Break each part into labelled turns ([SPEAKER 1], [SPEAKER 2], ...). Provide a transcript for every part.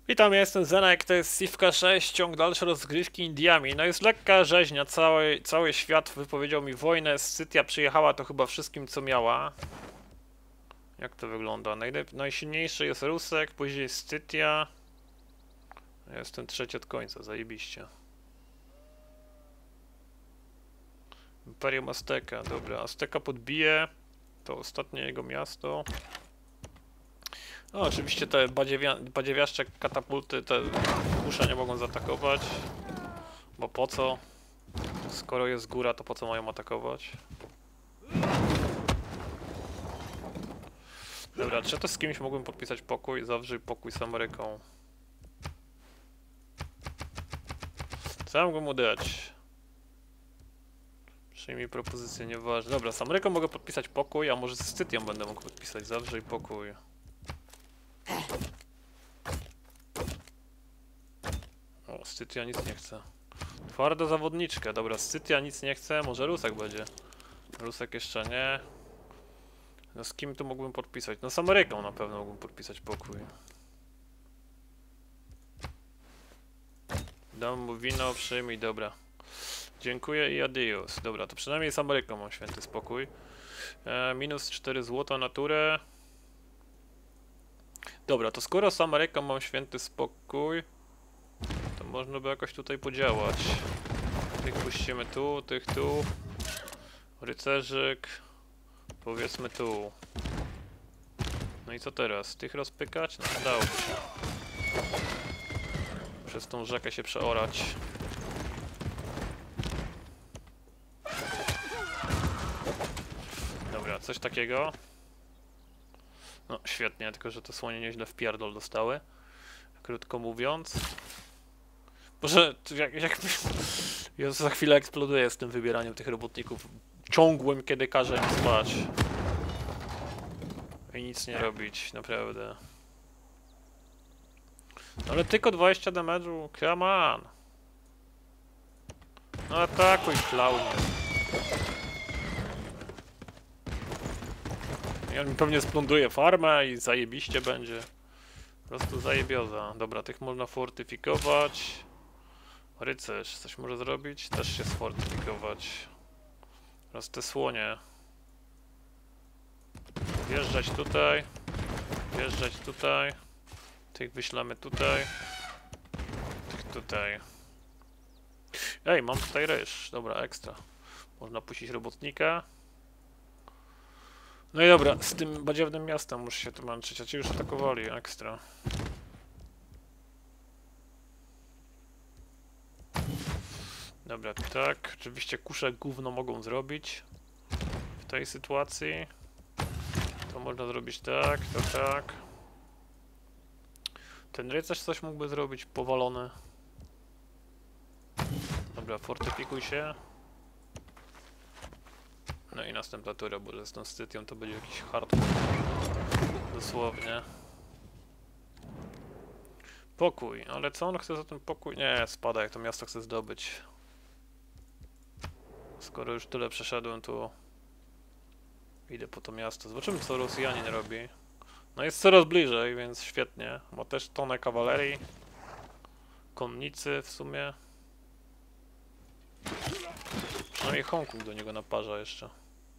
[SPEAKER 1] Witam, ja jestem Zenek, to jest Sivka 6, ciąg dalszy rozgrywki Indiami. No jest lekka rzeźnia, cały świat wypowiedział mi wojnę, Scytia przyjechała to chyba wszystkim co miała. Jak to wygląda? Najsilniejszy jest Rusek, później Scytia. Ja jestem trzeci od końca, zajebiście. Imperium Azteka, dobra, Azteka podbije. To ostatnie jego miasto. No oczywiście te badziewiaszcze katapulty, te kusze nie mogą zaatakować. Bo po co? Skoro jest góra, to po co mają atakować? Dobra, czy to z kimś mógłbym podpisać pokój? Zawrzyj pokój z Ameryką. Co ja mogę mu dać? Przyjmij propozycję, nieważne. Dobra, z Ameryką mogę podpisać pokój, a może z Scytią będę mógł podpisać. Zawrzyj pokój. O, Scytia nic nie chce. Twarda zawodniczka, dobra, Scytia nic nie chce, może Rusek będzie. Rusek jeszcze nie. No z kim tu mógłbym podpisać? No z Ameryką na pewno mógłbym podpisać pokój. Dam mu wino, przyjmij, dobra. Dziękuję i adios. Dobra, to przynajmniej z Ameryką mam święty spokój. Minus 4 złota naturę. Dobra, to skoro z Ameryką mam święty spokój, to można by jakoś tutaj podziałać. Tych puścimy tu, tych tu. Rycerzyk. Powiedzmy tu. No i co teraz? Tych rozpykać? No dałoby się. Przez tą rzekę się przeorać. Dobra, coś takiego. No świetnie, tylko że te słonie nieźle w pierdol dostały. Krótko mówiąc. Boże, ja za chwilę eksploduję z tym wybieraniem tych robotników. Ciągłym, kiedy każę im spać. I nic nie robić, naprawdę. Ale tylko 20 damage'u, come on! No atakuj, klaunie. I on mi pewnie spląduje farmę i zajebiście będzie. Po prostu zajebioza. Dobra, tych można fortyfikować. Rycerz coś może zrobić? Też się sfortyfikować. Teraz te słonie. Wjeżdżać tutaj. Wjeżdżać tutaj. Tych wyślemy tutaj. Tych tutaj. Ej, mam tutaj ryż. Dobra, ekstra. Można puścić robotnika. No i dobra, z tym badziewnym miastem muszę się tu męczyć, a ci już atakowali, ekstra. Dobra, tak, oczywiście kusze gówno mogą zrobić w tej sytuacji. To można zrobić tak, to tak. Ten rycerz coś mógłby zrobić, powalony. Dobra, fortyfikuj się. No i następna tura, bo z tą Scytią to będzie jakiś hardcore. Dosłownie. Pokój, ale co on chce za ten pokój? Nie, spada, jak to miasto chce zdobyć. Skoro już tyle przeszedłem, to idę po to miasto. Zobaczymy, co Rosjanin robi. No jest coraz bliżej, więc świetnie. Ma też tonę kawalerii. Konnicy w sumie. Przynajmniej Hongkong do niego naparza jeszcze.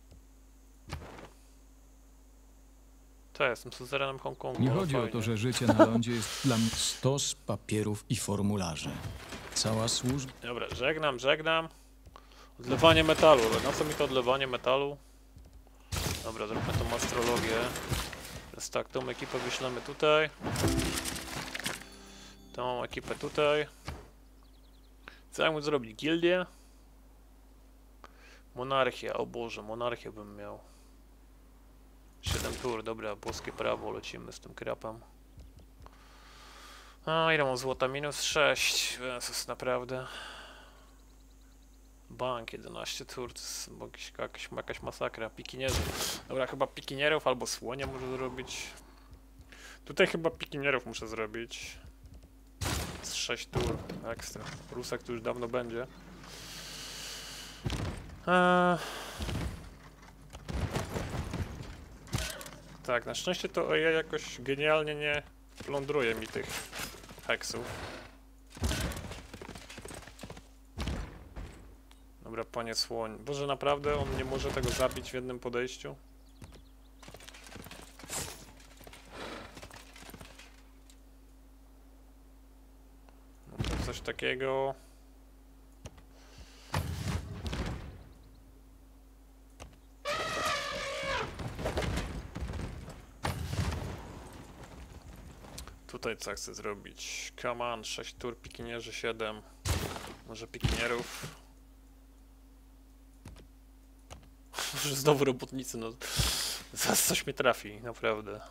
[SPEAKER 1] To ja jestem suzerenem Hongkongu.
[SPEAKER 2] Nie chodzi o to, że życie na lądzie jest dla mnie stos papierów i formularzy. Cała służba...
[SPEAKER 1] Dobra, żegnam. Odlewanie metalu, ale na co mi to odlewanie metalu? Dobra, zróbmy tą astrologię. Teraz tak, tą ekipę wyślemy tutaj. Tą ekipę tutaj. Co ja mógł zrobić? Gildię? Monarchia, o Boże, monarchię bym miał. 7 tur, dobra, boskie prawo, lecimy z tym krapem. A, ile mam złota? Minus 6. Jezus, naprawdę. Bank 11 tur, to jest jakaś masakra. Pikinierów. Dobra, chyba pikinierów albo słonia muszę zrobić. Tutaj chyba pikinierów muszę zrobić. Z 6 tur, ekstra. Rusek tu już dawno będzie. Tak, na szczęście to ja jakoś genialnie nie plądruje mi tych heksów. Dobra, panie słoń. Boże, naprawdę on nie może tego zabić w jednym podejściu? Dobra, coś takiego. Tutaj co chcę zrobić? Come on, 6 tur, pikinierzy 7. Może pikinierów. Może znowu robotnicy, no. Zaraz coś mnie trafi, naprawdę.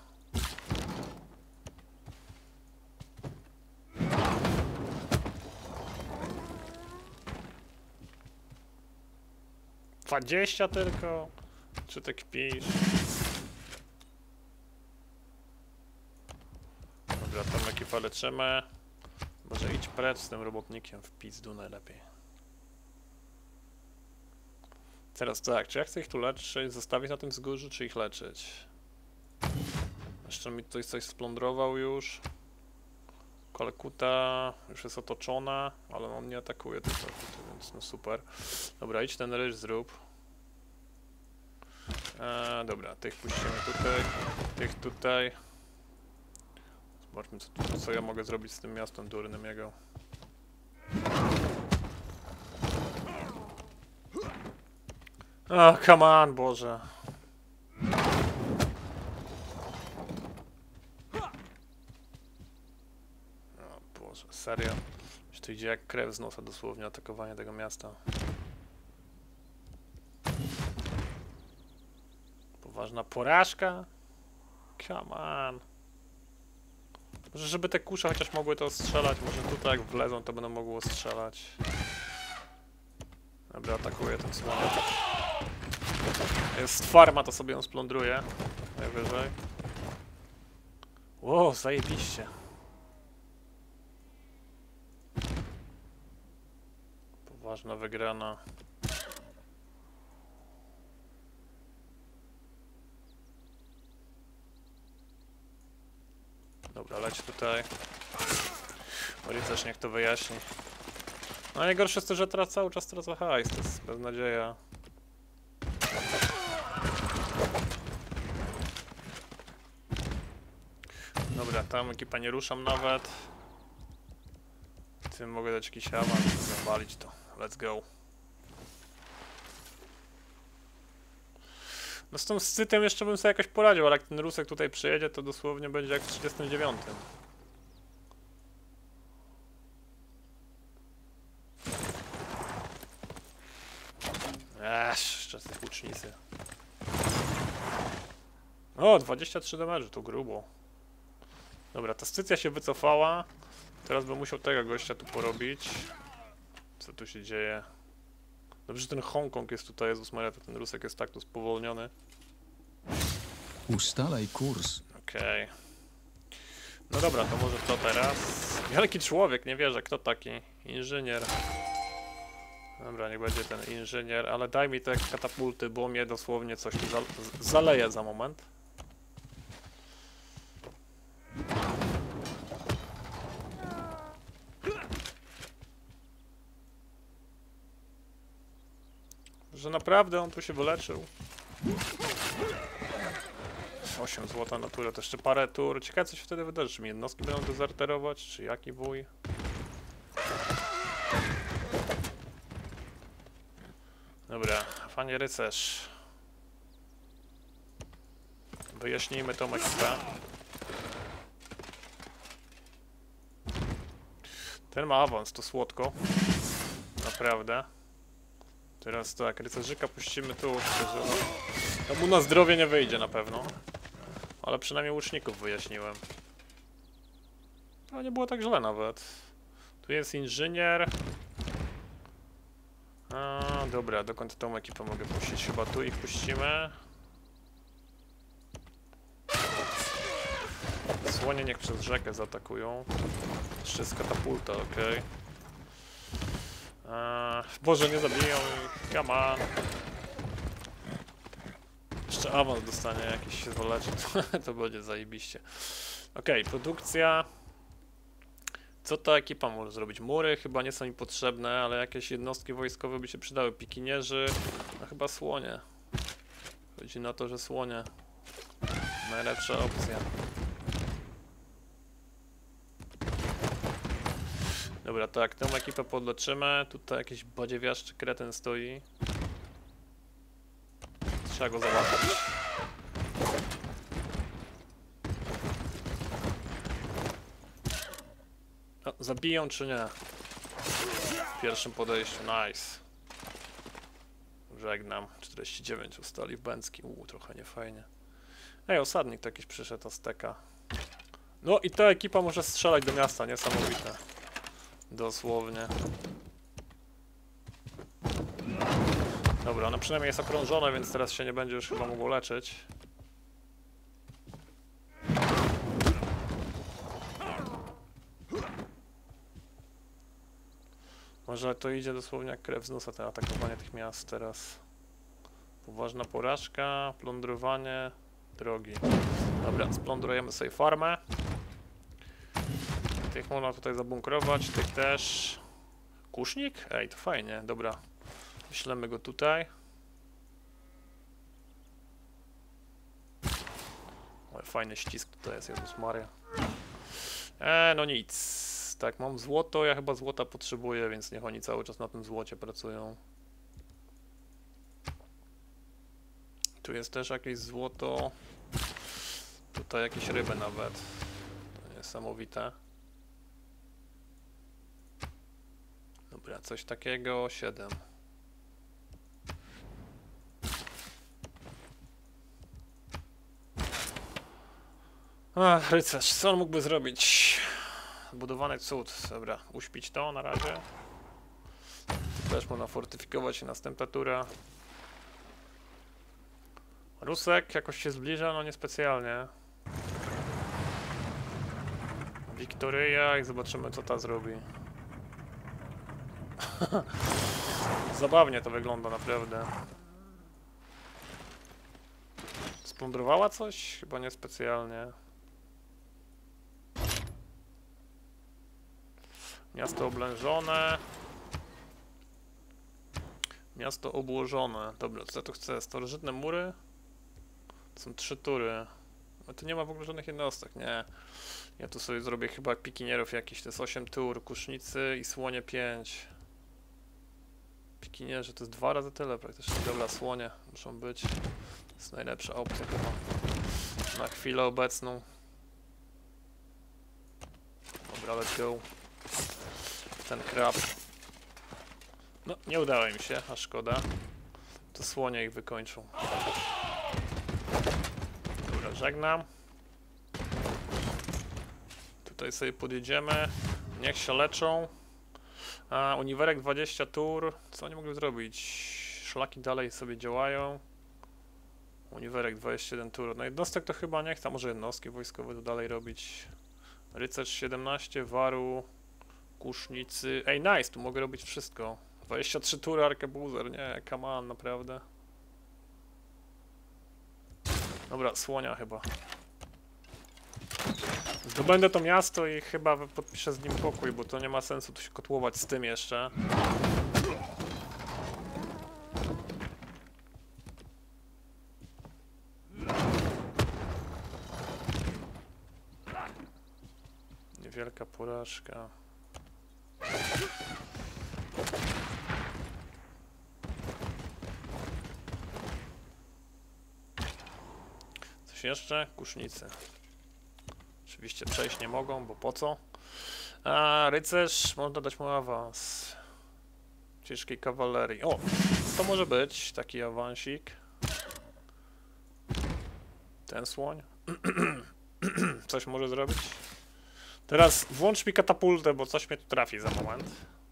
[SPEAKER 1] Dwadzieścia tylko? Czy ty kpisz? Dobra, tą ekipę leczymy. Może idź precz z tym robotnikiem w pizdu najlepiej. Teraz tak, czy ja chcę ich tu leczyć, zostawić na tym wzgórzu, czy ich leczyć? Jeszcze mi tutaj coś splądrował już. Kalkuta już jest otoczona, ale on nie atakuje tych Kalkuty, więc no super. Dobra, idź ten ryż zrób. Dobra, tych puścimy tutaj, tych tutaj. Zobaczmy co ja mogę zrobić z tym miastem durnym jego. Come on, Boże. O Boże, serio? Już to idzie jak krew z nosa dosłownie, atakowanie tego miasta. Poważna porażka? Come on. Może żeby te kusze chociaż mogły to strzelać, może tutaj jak wlezą to będą mogło strzelać. Dobra, atakuje ten słoń. Jest farma, to sobie ją splądruje. Najwyżej. Wow, zajebiście. Poważna wygrana. Dobra, leć tutaj. Rycerz niech to wyjaśni. No najgorsze jest to, że teraz cały czas tracę hajs, to jest beznadzieja. Dobra, tam ekipa nie ruszam nawet. Tym mogę dać jakiś awans, zawalić to. Let's go. No z tą scytem jeszcze bym sobie jakoś poradził, ale jak ten Rusek tutaj przyjedzie, to dosłownie będzie jak w 39. Jeszcze tych łucznicy. O, 23 damage'u, to grubo. Dobra, ta scycja się wycofała. Teraz bym musiał tego gościa tu porobić. Co tu się dzieje? Dobrze, że ten Hongkong jest tutaj, Jezus Maria, to ten Rusek jest tak tu spowolniony.
[SPEAKER 2] Ustalaj kurs.
[SPEAKER 1] Okej. No dobra, to może to teraz. Wielki człowiek, nie wierzę, kto taki? Inżynier. Dobra, niech będzie ten inżynier, ale daj mi te katapulty, bo mnie dosłownie coś tu zaleje za moment. Że naprawdę on tu się wyleczył. 8 złota na turę, to jeszcze parę tur. Ciekawe co się wtedy wydarzy, czy mi jednostki będą dezerterować, czy jaki wuj? Dobra, panie rycerz. Wyjaśnijmy tą ekipę. Ten ma awans, to słodko. Naprawdę. Teraz tak, rycerzyka puścimy tu. No mu na zdrowie nie wyjdzie na pewno. Ale przynajmniej łuczników wyjaśniłem. No nie było tak źle nawet. Tu jest inżynier. Dobra, dokąd tą ekipę mogę puścić? Chyba tu ich puścimy. Słonie niech przez rzekę zaatakują. Jeszcze z katapulta, okej. Boże, nie zabiją ich. Come on. Jeszcze awans dostanie jakiś się wyleczy. To będzie zajebiście. Okej, produkcja. Co ta ekipa może zrobić? Mury chyba nie są im potrzebne, ale jakieś jednostki wojskowe by się przydały. Pikinierzy, no chyba słonie. Chodzi na to, że słonie. Najlepsza opcja. Dobra, tak, tę ekipę podleczymy. Tutaj jakiś badziewiaszczy kretyn stoi. Trzeba go załatwić. O, zabiją czy nie? W pierwszym podejściu, nice. Żegnam. 49 ustali w Bęcki. Trochę niefajnie. Ej, osadnik jakiś przyszedł, Azteka. No i ta ekipa może strzelać do miasta, niesamowite. Dosłownie. Dobra, ono przynajmniej jest okrążone, więc teraz się nie będzie już chyba mogło leczyć. Może to idzie dosłownie jak krew z nosa, to atakowanie tych miast teraz. Poważna porażka, plądrowanie drogi. Dobra, splądrujemy sobie farmę. Tych można tutaj zabunkrować, tych też. Kusznik? Ej, to fajnie, dobra. Wyślemy go tutaj. Ale fajny ścisk tutaj jest, Jezus Maria. No nic. Tak, mam złoto, ja chyba złota potrzebuję, więc niech oni cały czas na tym złocie pracują. Tu jest też jakieś złoto. Tutaj jakieś ryby nawet. To niesamowite. Dobra, coś takiego, 7. Ach, rycerz, co on mógłby zrobić? Budowany cud, dobra, uśpić to na razie. Tu też można fortyfikować i następna tura. Rusek jakoś się zbliża, no niespecjalnie. Wiktoryja i zobaczymy co ta zrobi. Zabawnie to wygląda naprawdę. Splądrowała coś? Chyba niespecjalnie. Miasto oblężone. Miasto obłożone. Dobra, co ja tu chcę? Starożytne mury? To są 3 tury. No tu nie ma w ogóle żadnych jednostek, nie. Ja tu sobie zrobię chyba pikinierów jakiś, to jest 8 tur, kusznicy i słonie 5. Pikinierzy to jest 2 razy tyle praktycznie. Dobra, słonie muszą być. To jest najlepsza opcja chyba na chwilę obecną. Dobra, let's go. Ten krab. No, nie udało mi się, a szkoda. To słonie ich wykończą. Dobra, żegnam. Tutaj sobie podjedziemy. Niech się leczą. A, uniwerek 20 tur. Co oni mogą zrobić? Szlaki dalej sobie działają. Uniwerek 21 tur. No jednostek to chyba nie chcę. Może jednostki wojskowe tu dalej robić. Rycerz 17, waru, kusznicy. Ej, nice, tu mogę robić wszystko. 23 tury, arkebuzer. Nie, come on, naprawdę. Dobra, słonia chyba. Zdobędę to miasto i chyba podpiszę z nim pokój, bo to nie ma sensu tu się kotłować z tym jeszcze. Niewielka porażka. Coś jeszcze? Kusznicy. Oczywiście przejść nie mogą, bo po co? A rycerz, można dać mu awans. Ciężkiej kawalerii. O, to może być taki awansik. Ten słoń. Coś może zrobić. Teraz włącz mi katapultę, bo coś mnie tu trafi za moment.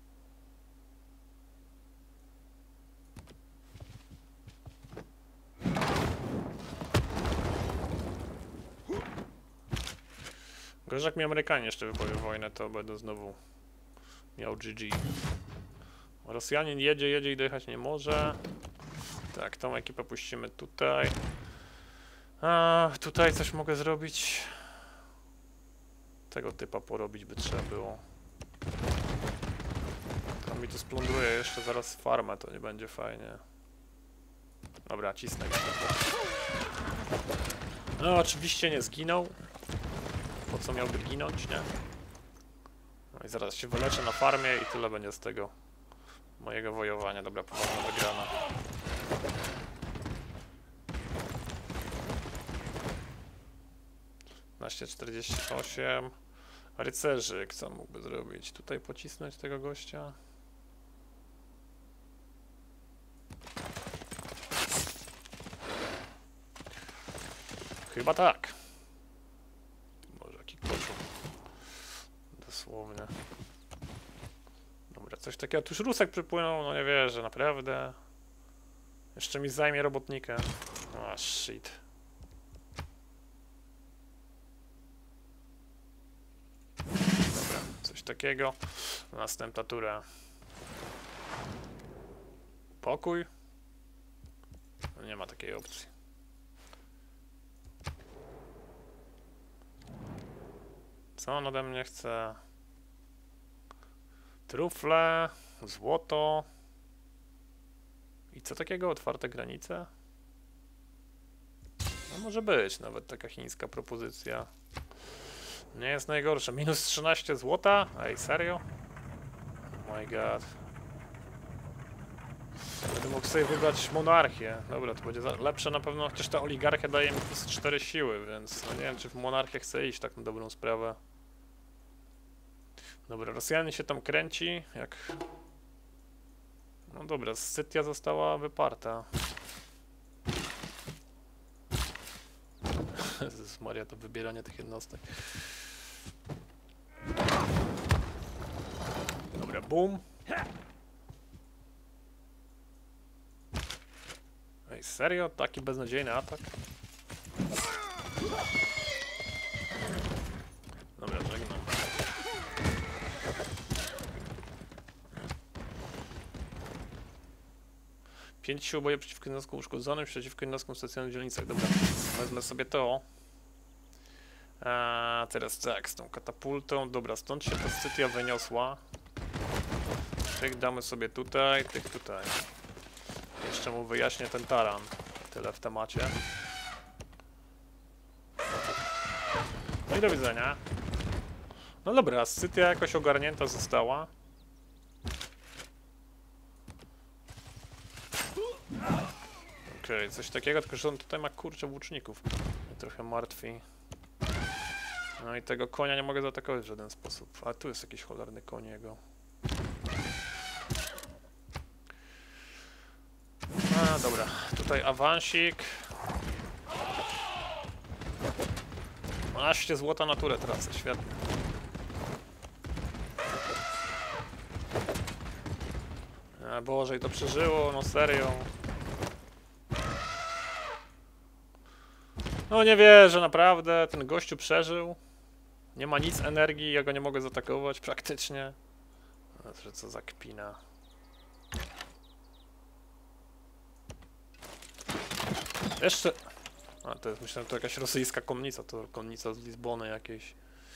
[SPEAKER 1] Gorzej jak mi Amerykanie jeszcze wypowie wojnę, to będę znowu miał GG. Rosjanin jedzie i dojechać nie może. Tak, tą ekipę puścimy tutaj. A tutaj coś mogę zrobić. Tego typa porobić by trzeba było. On mi tu splądruje jeszcze zaraz farmę, to nie będzie fajnie. Dobra, cisnę go. No oczywiście nie zginął. Po co miałby ginąć, nie? No i zaraz się wyleczę na farmie i tyle będzie z tego mojego wojowania. Dobra, poważna wygrana. Naście 48. Rycerzyk, co mógłby zrobić? Tutaj pocisnąć tego gościa? Chyba tak. Może jaki koczu. Dosłownie. Dobra, coś takiego. Tuż rusek przypłynął, no nie wierzę, naprawdę. Jeszcze mi zajmie robotnika. A, shit. Dobra, coś takiego. Następna tura. Pokój? No nie ma takiej opcji. Co on ode mnie chce? Trufle, złoto. I co takiego? Otwarte granice? No może być nawet taka chińska propozycja. Nie jest najgorsza. Minus 13 złota? Ej, serio? Oh my god. Będę mógł sobie wybrać monarchię. Dobra, to będzie lepsze na pewno, chociaż ta oligarchia daje mi plus 4 siły, więc no nie wiem, czy w monarchię chcę iść tak na dobrą sprawę. Dobra, Rosjanin się tam kręci, jak... No dobra, Scytia została wyparta. Jezus Maria, to wybieranie tych jednostek. Dobra, boom. Ej, serio? Taki beznadziejny atak? Dobra, żegnam. Pięć sił boju przeciwko jednostkom uszkodzonym, przeciwko jednostkom stacjonującym w dzielnicach. Dobra, wezmę sobie to. A teraz tak, z tą katapultą. Dobra, stąd się ta Scytia wyniosła. Tych damy sobie tutaj, tych tutaj. Jeszcze mu wyjaśnię ten taran. Tyle w temacie. No i do widzenia. No dobra, Scytia jakoś ogarnięta została. Okej, coś takiego, tylko że on tutaj ma kurczę włóczników. Mnie trochę martwi. No i tego konia nie mogę zaatakować w żaden sposób. A tu jest jakiś cholerny koń jego. A dobra, tutaj awansik. 12 złota na turę tracę, świetnie. A Boże, i to przeżyło, no serio. No nie wierzę, naprawdę, ten gościu przeżył. Nie ma nic energii, ja go nie mogę zaatakować praktycznie. Znaczy, co za kpina. Jeszcze... A, to jest, myślałem, że to jakaś rosyjska konnica, to konnica z Lizbony jakiejś.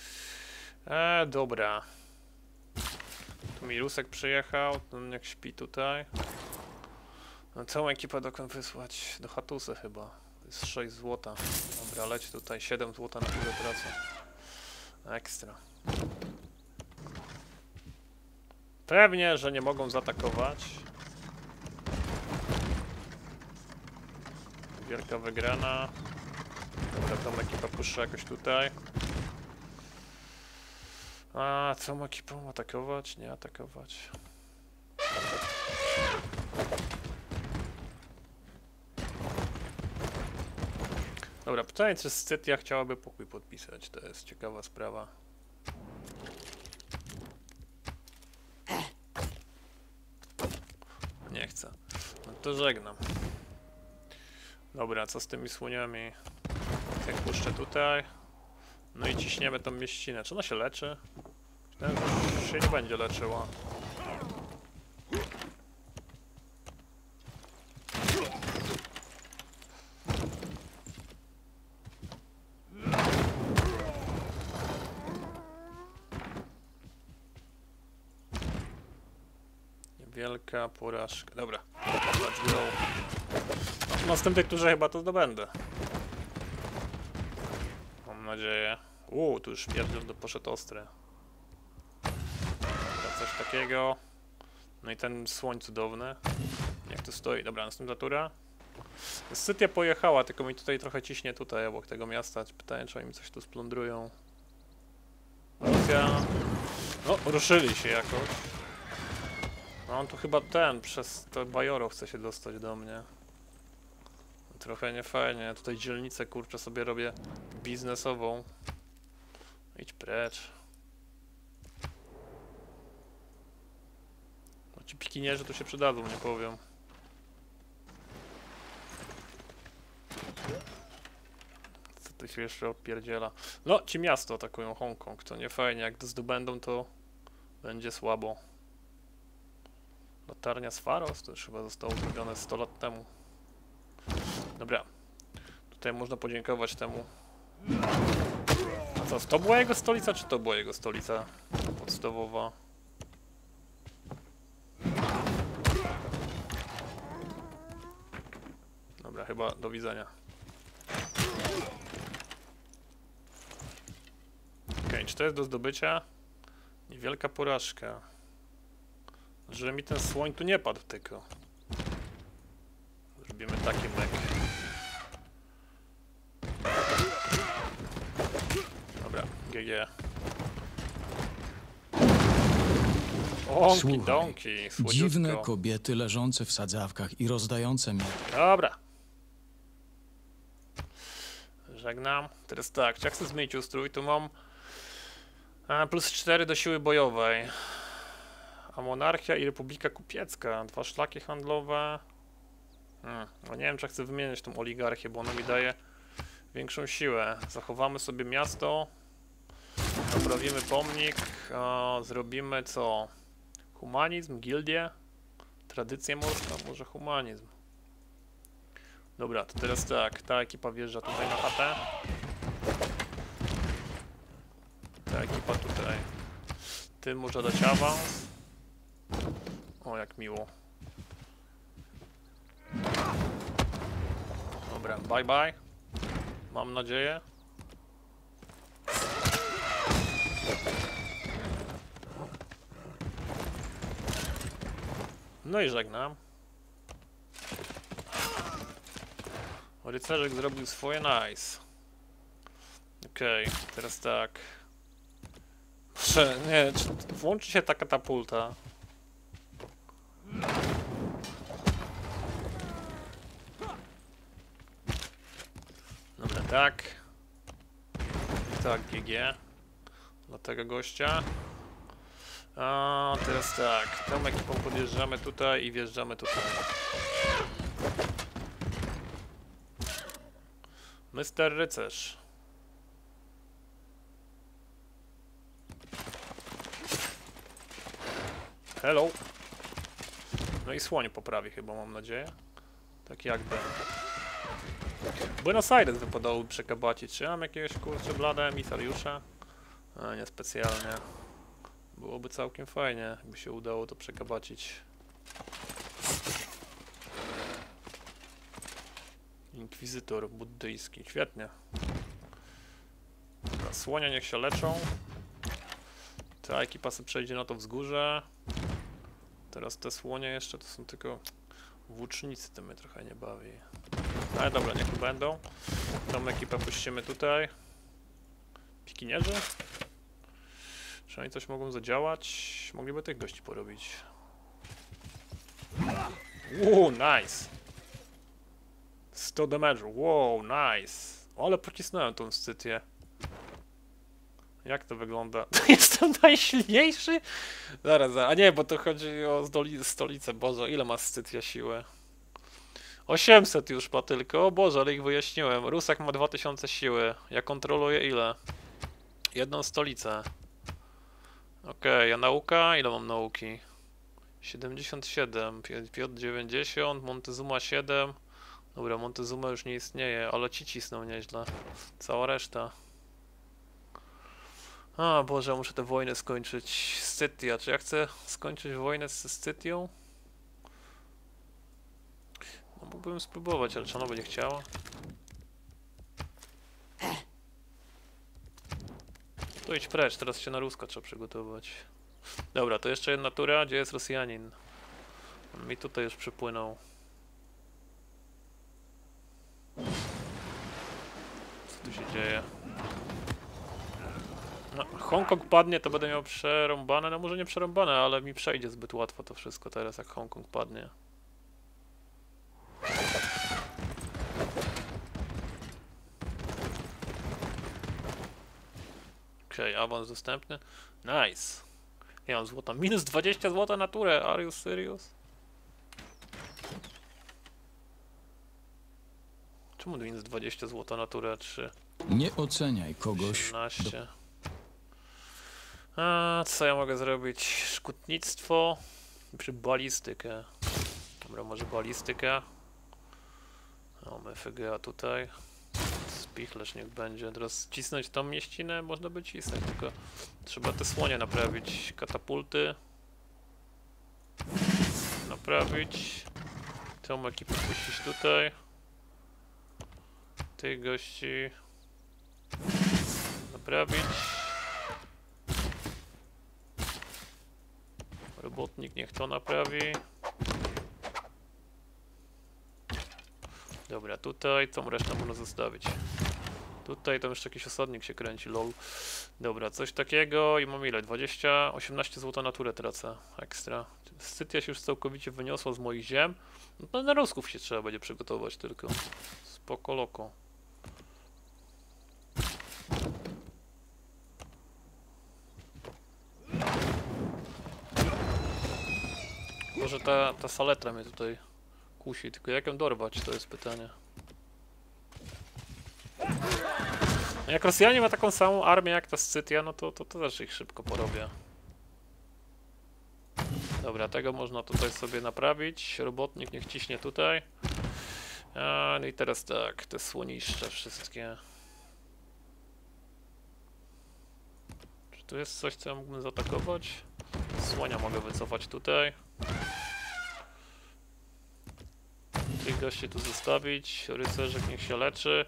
[SPEAKER 1] Dobra. Tu mi Rusek przyjechał, ten jak śpi tutaj. No, całą ekipę dokąd wysłać? Do Hatusy chyba. To jest 6 złota. Dobra, leć tutaj, 7 złota na chwilę tracę. Ekstra. Pewnie, że nie mogą zaatakować. Wielka wygrana. Dobra, tą ekipę puszczę jakoś tutaj. A całą ekipą atakować? Nie atakować. Dobra, pytanie, czy Scytia chciałaby pokój podpisać? To jest ciekawa sprawa. Nie chcę. No to żegnam. Dobra, co z tymi słoniami? Jak puszczę tutaj. No i ciśniemy tą mieścinę. Czy ona się leczy? Myślałem, że się nie będzie leczyła. Niewielka porażka. Dobra, let's go. No, w następnej turze chyba to zdobędę. Mam nadzieję. Tu już pierdziel poszedł ostry. Dobra, coś takiego. No i ten słoń cudowny. Jak to stoi? Dobra, następna tura. Scytia pojechała, tylko mi tutaj trochę ciśnie tutaj obok tego miasta. Pytanie, czy oni mi coś tu splądrują. Rosja. No, ruszyli się jakoś. No on tu chyba przez to Bajoro chce się dostać do mnie. Trochę niefajnie. Tutaj dzielnicę kurczę sobie robię biznesową. Idź precz. No ci pikinierzy tu się przydadzą, nie powiem. Co tu się jeszcze odpierdziela? No, ci miasto atakują Hongkong, to nie fajnie. Jak to zdobędą, to będzie słabo. Latarnia z Faros? To już chyba zostało zrobione 100 lat temu. Dobra. Tutaj można podziękować temu. A co, to była jego stolica, czy to była jego stolica podstawowa? Dobra, chyba do widzenia. Okej, czy to jest do zdobycia? Niewielka porażka. Że mi ten słoń tu nie padł tylko. Zrobimy taki mek. Dobra, GG. Onki,
[SPEAKER 2] Słuchaj,
[SPEAKER 1] donki, słodziutko.
[SPEAKER 2] Dziwne kobiety leżące w sadzawkach i rozdające mię.
[SPEAKER 1] Dobra. Żegnam. Teraz tak, czy ja chcę zmienić ustrój, tu mam plus 4 do siły bojowej. A monarchia i republika kupiecka. 2 szlaki handlowe. No nie wiem, czy chcę wymieniać tą oligarchię, bo ona mi daje większą siłę. Zachowamy sobie miasto. Naprawimy pomnik. Zrobimy co? Humanizm, gildię. Tradycję morską, może humanizm. Dobra, to teraz tak. Ta ekipa wjeżdża tutaj na chatę. Ta ekipa tutaj. Tym może dać awans. O, jak miło. Dobra, bye bye. Mam nadzieję. No i żegnam. Rycerzek zrobił swoje, nice. Okej, teraz tak. Proszę, nie, czy włączy się ta katapulta? Dobra, tak. Tak, GG. Dla tego gościa. A teraz tak. Tą ekipą podjeżdżamy tutaj i wjeżdżamy tutaj. Mr. Rycerz. Hello. No i słoń poprawi chyba, mam nadzieję. Tak jakby. Buenos Aires wypadałoby przekabacić. Czy ja mam jakiegoś kurczę blade emisariusza? Nie specjalnie. Byłoby całkiem fajnie, jakby się udało to przekabacić. Inkwizytor buddyjski, świetnie. Dobra, słonia niech się leczą. Ta ekipa sobie przejdzie na to wzgórze. Teraz te słonie jeszcze to są tylko włócznicy, to mnie trochę nie bawi. Ale dobra, niech będą. Tą ekipę puścimy tutaj. Pikinierzy? Czy oni coś mogą zadziałać? Mogliby tych gości porobić. Nice! 100 damage'u, wow, nice! O, ale pocisnąłem tą Scytię. Jak to wygląda? Jestem najsilniejszy? Zaraz, a nie, bo to chodzi o stolicę, Boże, ile ma Scytia siły? 800 już ma tylko, o Boże, ale ich wyjaśniłem. Rusak ma 2000 siły, ja kontroluję ile? Jedną stolicę. Okej, a nauka? Ile mam nauki? 77, Piotr 90, Montezuma 7. Dobra, Montezuma już nie istnieje, ale ci cisną nieźle. Cała reszta. A Boże, muszę tę wojnę skończyć. Scytia, czy ja chcę skończyć wojnę z Scytią? Mógłbym spróbować, ale czy ona będzie chciała? To idź precz, teraz się na Ruska trzeba przygotować. Dobra, to jeszcze jedna tura, gdzie jest Rosjanin. On mi tutaj już przypłynął. Co tu się dzieje? No, Hongkong padnie, to będę miał przerąbane. No może nie przerąbane, ale mi przejdzie zbyt łatwo to wszystko teraz, jak Hongkong padnie. Okej, awans dostępny. Nice. Ja mam złota. Minus 20 złota na turę. Are you serious? Czemu minus 20 złota na turę 3?
[SPEAKER 2] Nie oceniaj kogoś.
[SPEAKER 1] 13. A co ja mogę zrobić? Szkutnictwo. Czy balistykę? Dobra, może balistykę. Mamy FGA tutaj. Spichlerz niech będzie. Teraz cisnąć tą mieścinę? Można by cisnąć, tylko trzeba te słonie naprawić. Katapulty. Naprawić. Tą ekipę puścić tutaj. Tych gości naprawić. Robotnik niech to naprawi. Dobra, tutaj tą resztę można zostawić. Tutaj tam jeszcze jakiś osadnik się kręci, lol. Dobra, coś takiego i mam ile? 20, 18 zł na turę tracę. Ekstra. Scytia się już całkowicie wyniosła z moich ziem. No to na Rusków się trzeba będzie przygotować tylko. Spoko loko. Może ta saletra mnie tutaj kusi, tylko jak ją dorwać, to jest pytanie. Jak Rosjanie ma taką samą armię jak ta Scytia, no to też ich szybko porobię. Dobra, tego można tutaj sobie naprawić. Robotnik niech ciśnie tutaj. No i teraz tak, te słoniszcze wszystkie. Czy tu jest coś, co ja mógłbym zaatakować? Słonia mogę wycofać tutaj. Tych gości tu zostawić. Rycerzek niech się leczy.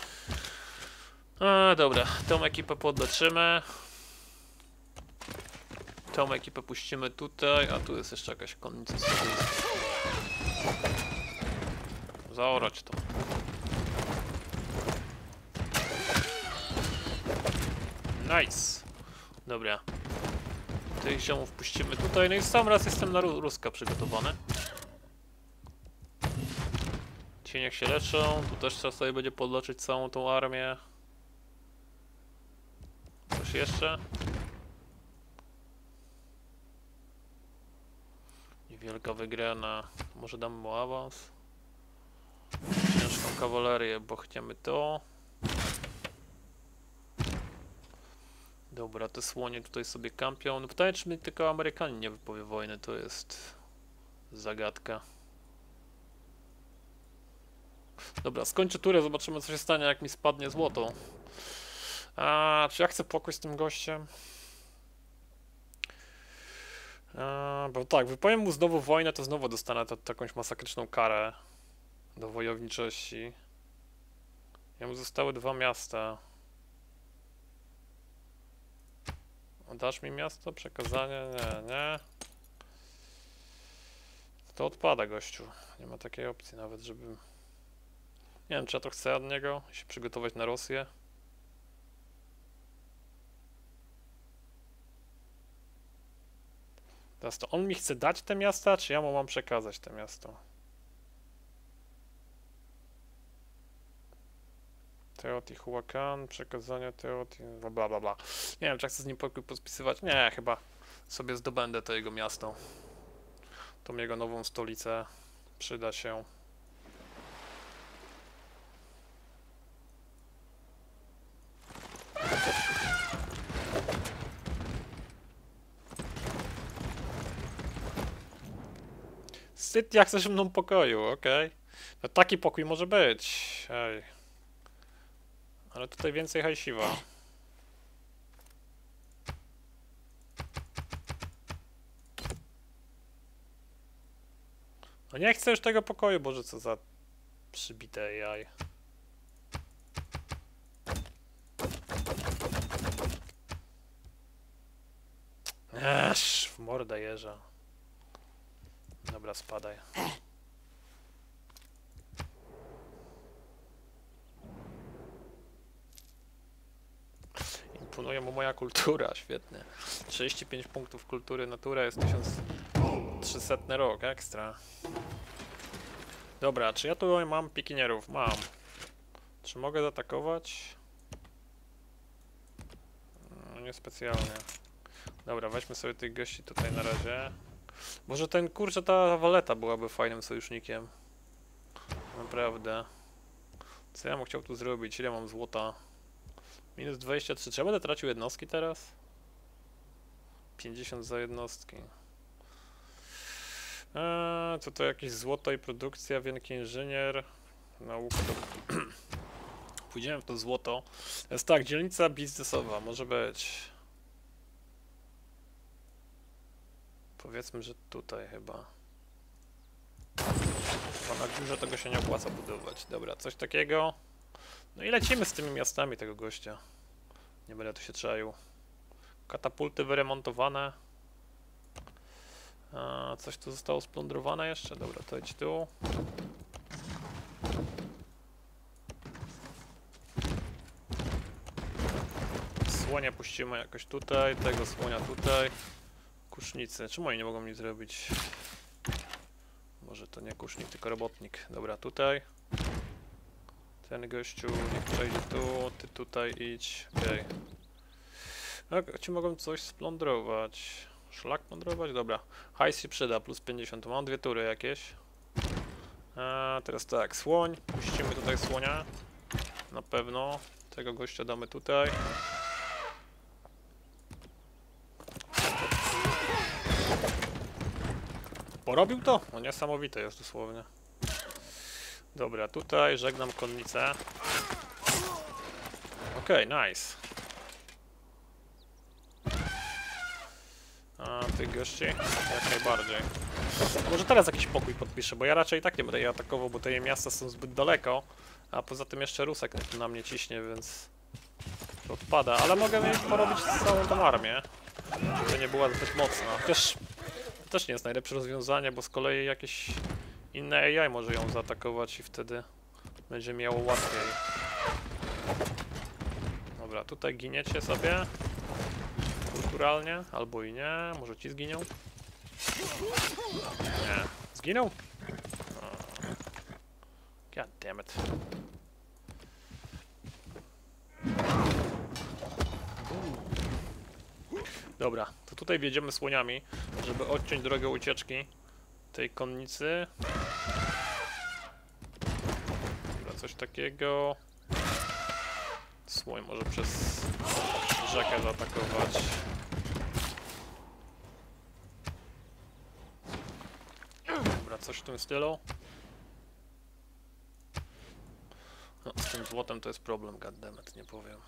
[SPEAKER 1] Dobra, tą ekipę podleczymy. Tą ekipę puścimy tutaj, a tu jest jeszcze jakaś konnica. Zaorać to. Nice. Dobra. Tych ziomów puścimy tutaj, no i sam raz jestem na Ruska przygotowany. Ci niech się leczą, tu też trzeba sobie będzie podleczyć całą tą armię. Coś jeszcze? Niewielka wygrana. Może damy mu awans? Ciężką kawalerię, bo chcemy to. Dobra, te słonie tutaj sobie kampią. No pytanie, czy mi tylko Amerykanin nie wypowie wojny, to jest zagadka. Dobra, skończę turę, zobaczymy co się stanie, jak mi spadnie złoto. Czy ja chcę pokój z tym gościem? Bo tak, wypowiem mu znowu wojnę, to znowu dostanę jakąś masakryczną karę do wojowniczości. Jemu zostały 2 miasta. Dasz mi miasto? Przekazanie? Nie. To odpada, gościu. Nie ma takiej opcji nawet, żebym... Nie wiem, czy ja to chcę od niego, się przygotować na Rosję. Teraz to on mi chce dać te miasta, czy ja mu mam przekazać te miasto? Teotihuacan, przekazanie bla bla bla. Nie wiem, czy chcę z nim pokój podpisywać. Nie, chyba sobie zdobędę to jego miasto. Tą jego nową stolicę. Przyda się. Scytia chce ze mną pokoju, okej. No taki pokój może być. Ej. Ale tutaj więcej hajsiwa. No nie chcę już tego pokoju, Boże, co za przybite AI. W mordę jeża. Dobra, spadaj. Imponuje mu moja kultura, świetnie. 35 punktów kultury, natura jest 1300 rok, ekstra. Dobra, czy ja tu mam pikinierów? Mam. Czy mogę zaatakować? No, niespecjalnie. Dobra, weźmy sobie tych gości tutaj na razie. Może ten, kurczę, ta waleta byłaby fajnym sojusznikiem. Naprawdę. Co ja bym chciał tu zrobić? Ile mam złota? Minus 23. Czy ja będę tracił jednostki teraz? 50 za jednostki. Co to jakieś złoto i produkcja, wielki inżynier. Nauka to... Pójdziemy w to złoto. Jest tak, dzielnica biznesowa, może być. Powiedzmy, że tutaj chyba. Bo na górze tego się nie opłaca budować. Dobra, coś takiego. No i lecimy z tymi miastami tego gościa. Nie będę tu się czaił. Katapulty wyremontowane. Coś tu zostało splądrowane jeszcze? Dobra, to idź tu. Słonia puścimy jakoś tutaj, tego słonia tutaj. Kusznicy. Czemu oni nie mogą nic zrobić? Może to nie kusznik, tylko robotnik. Dobra, tutaj. Ten gościu niech przejdzie tu, ty tutaj idź. Okej. Okay. Ci mogą coś splądrować. Szlak plądrować? Dobra. Hajs się przyda, plus 50. Mam dwie tury jakieś. Teraz tak, słoń. Puścimy tutaj słonia. Na pewno. Tego gościa damy tutaj. Porobił to? No niesamowite jest dosłownie. Dobra, tutaj żegnam konnicę. Okej, nice. Tych gości? Jak najbardziej. Może teraz jakiś pokój podpiszę, bo ja raczej i tak nie będę je atakował, bo te miasta są zbyt daleko. A poza tym jeszcze Rusek na mnie ciśnie, więc to odpada. Ale mogę porobić całą tą armię, żeby nie była zbyt mocna. To też nie jest najlepsze rozwiązanie, bo z kolei jakieś inne AI może ją zaatakować i wtedy będzie miało łatwiej. Dobra, tutaj giniecie sobie. Kulturalnie, albo i nie. Może ci zginią? Nie. Zginął? God damn it. Dobra, to tutaj wjedziemy słoniami, żeby odciąć drogę ucieczki tej konnicy. Dobra, coś takiego. Słoń może przez rzekę zaatakować. Dobra, coś w tym stylu. No, z tym złotem to jest problem, goddammit, nie powiem.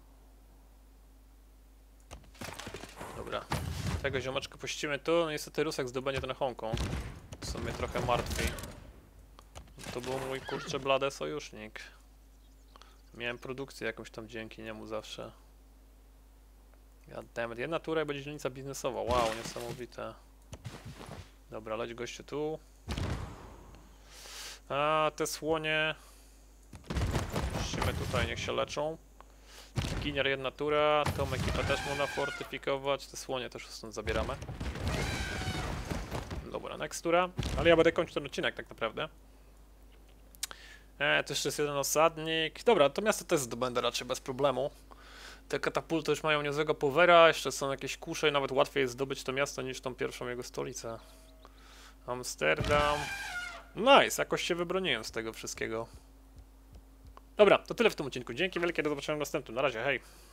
[SPEAKER 1] Dobra, tego ziomeczka puścimy tu. No, niestety Rusek zdobędzie ten Hongkong, co mnie trochę martwi. To był mój, kurczę, blady sojusznik. Miałem produkcję jakąś tam dzięki niemu zawsze. Goddammit, jedna tura będzie dzielnica biznesowa. Wow, niesamowite. Dobra, leć gościu tu. Te słonie puścimy tutaj, niech się leczą. Ginier jedna tura, tą ekipę też można fortyfikować. Te słonie też stąd zabieramy. Dobra, next tura. Ale ja będę kończył ten odcinek tak naprawdę. To jeszcze jest jeden osadnik. Dobra, to miasto też zdobędę raczej bez problemu. Te katapulty już mają niezłego powera, jeszcze są jakieś kusze i nawet łatwiej jest zdobyć to miasto niż tą pierwszą jego stolicę. Amsterdam. Nice, jakoś się wybroniłem z tego wszystkiego. Dobra, to tyle w tym odcinku. Dzięki wielkie, do zobaczenia w następnym. Na razie, hej.